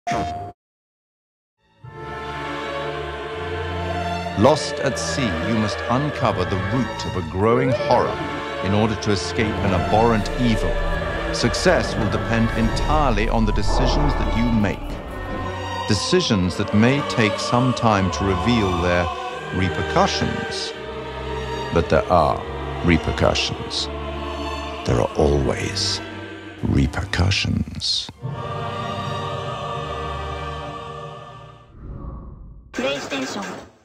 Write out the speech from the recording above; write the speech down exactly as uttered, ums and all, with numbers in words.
Lost at sea, you must uncover the root of a growing horror in order to escape an abhorrent evil. Success will depend entirely on the decisions that you make. Decisions that may take some time to reveal their repercussions. But there are repercussions. There are always repercussions. PlayStation